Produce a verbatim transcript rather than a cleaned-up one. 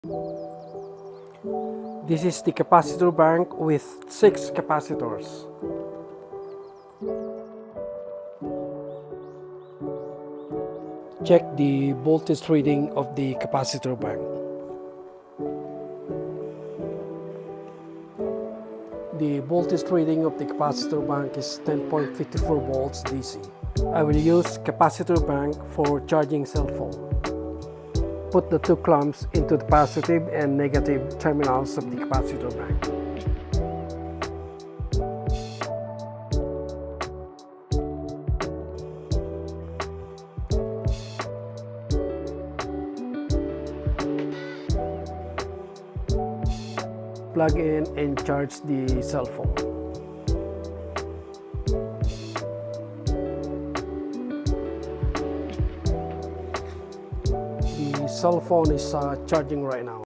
This is the capacitor bank with six capacitors. Check the voltage reading of the capacitor bank. The voltage reading of the capacitor bank is ten point five four volts D C. I will use capacitor bank for charging cell phone. Put the two clamps into the positive and negative terminals of the capacitor bank. Plug in and charge the cell phone. The cell phone is uh, charging right now.